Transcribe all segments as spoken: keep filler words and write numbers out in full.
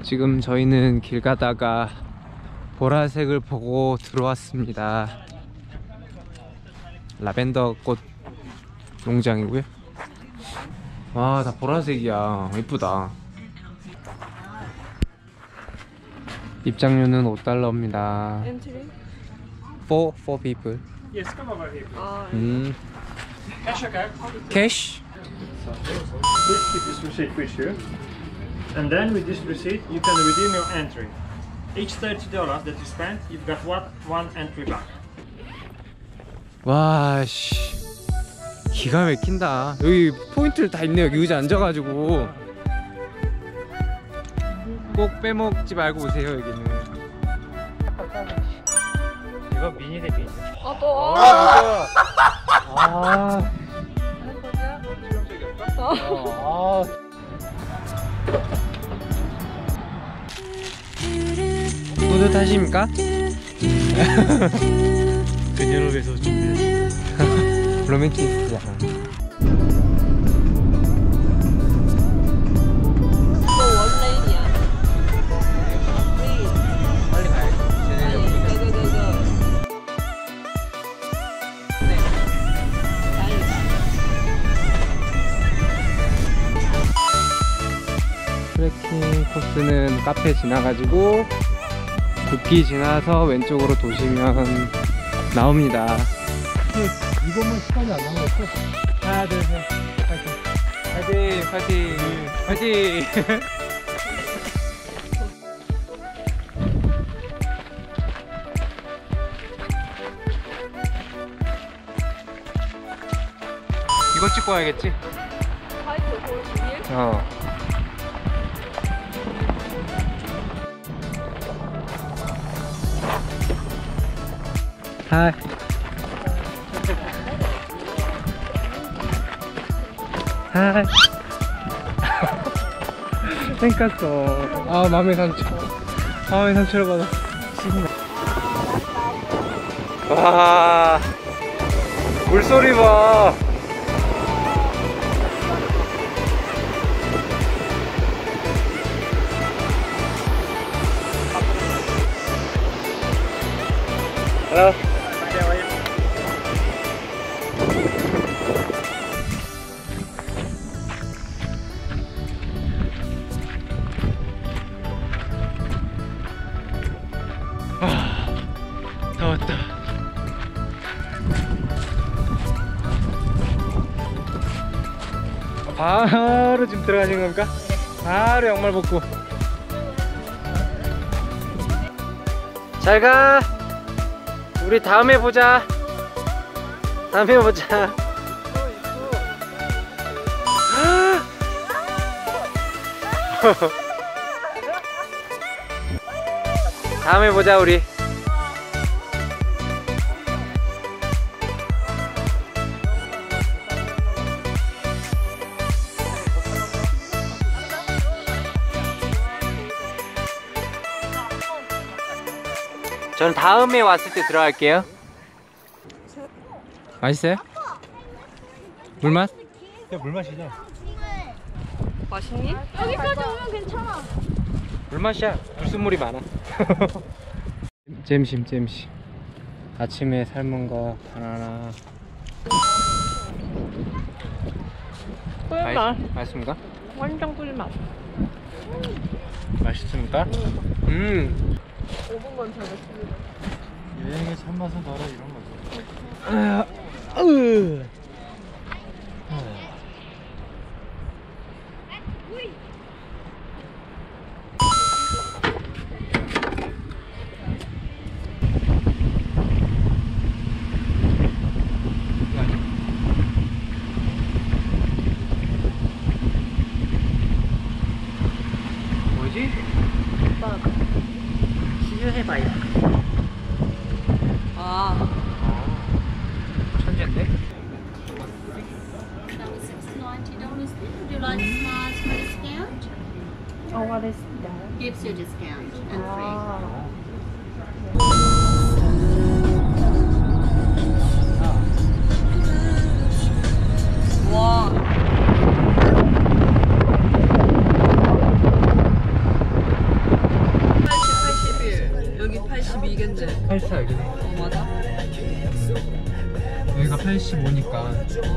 지금 저희는 길 가다가 보라색을 보고 들어왔습니다. 라벤더 꽃 농장이고요. 와, 다 보라색이야. 이쁘다. 입장료는 오 달러입니다. Entry? For four people. Yes, come over here. 아, 음. Cash or card? 캐시. Please keep this receipt with you. And then with this receipt, you can redeem your entry. Each thirty dollars that you spent, you've got one, one entry back. 와, 씨. 기가 막힌다. 여기 포인트를 다 있네. 여기 의자 앉아가지고. 꼭 빼먹지 말고 오세요, 여기는. 이거 미니 대피인데. 아, 또. 아, 아. 아. 뿌듯하십니까? 그녀를 위해서 준비해. 로맨티스트야. 이거 원레인이야. 빨리 가야지. 쟤네 여기. 트레킹 코스는 카페 지나가지고 굽기 지나서 왼쪽으로 도시면 나옵니다. 이것만 시간이 안 남았어. 하나, 둘, 셋. 파이팅. 파이팅! 파이팅! 파이팅! 이거 찍고 와야겠지? 화이트 골 어. 하이. 하이. 땡깠어. 아, 마음의 상처. 마음의 상처를 받았어. 와, 물소리 봐. Hello. 아, 다 왔다. 바로 지금 들어가시는 겁니까? 바로 양말 벗고. 잘 가. 우리 다음에 보자. 다음에 보자. 다음에 보자 우리. 전 다음에 왔을 때 들어갈게요. 맛있어요? 물맛? 야, 물 마시자. 맛있니? 여기까지 오면 괜찮아. 물맛이야. 불순물이 많아. 잼심 잼심. 아침에 삶은 거 바나나. 꿀맛. 맛있습니까? 완전 꿀맛. 맛있습니까? 음. 오 분만 잘 먹습니다. 여행의 참맛은 바로 이런 거죠. 아, 으. 뭐지? 시즈해봐요. 아. 천재인데? ninety dollars. Would you like smiles for a discount? Oh, what is that? Gives you a discount and free. 아. 와. 있으니까.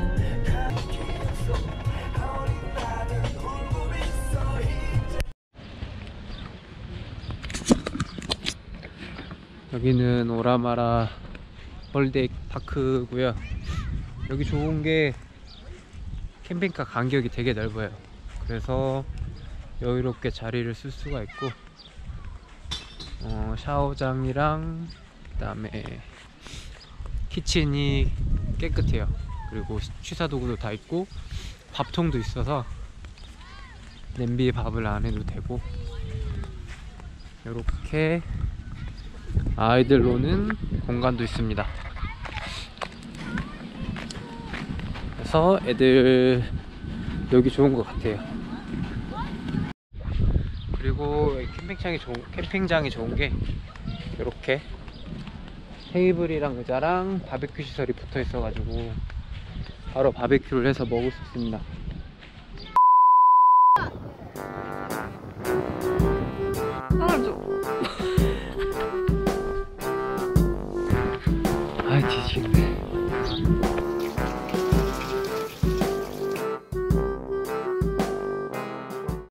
여기는 오라마라 홀데이 파크고요. 여기 좋은 게 캠핑카 간격이 되게 넓어요. 그래서 여유롭게 자리를 쓸 수가 있고, 어, 샤워장이랑 그다음에 키친이 깨끗해요. 그리고 취사 도구도 다 있고 밥통도 있어서 냄비에 밥을 안 해도 되고, 이렇게 아이들 노는 공간도 있습니다. 그래서 애들 여기 좋은 것 같아요. 그리고 캠핑장이 좋은, 캠핑장이 좋은 게 이렇게 테이블이랑 의자랑 바베큐 시설이 붙어 있어가지고 바로 바베큐를 해서 먹을 수 있습니다.